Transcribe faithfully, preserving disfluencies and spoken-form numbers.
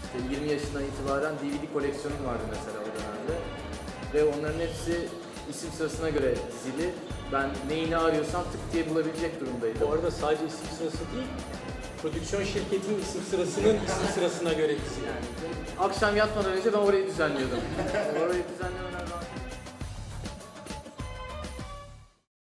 İşte yirmi yaşından itibaren D V D koleksiyonum vardı mesela o dönemde. Ve onların hepsi isim sırasına göre dizili. Ben neyini arıyorsam tık diye bulabilecek durumdaydım. Bu arada sadece isim sırası değil, prodüksiyon şirketinin isim sırasının isim sırasına göre dizi. Yani akşam yatmadan önce ben orayı düzenliyordum. Orayı düzenlemeden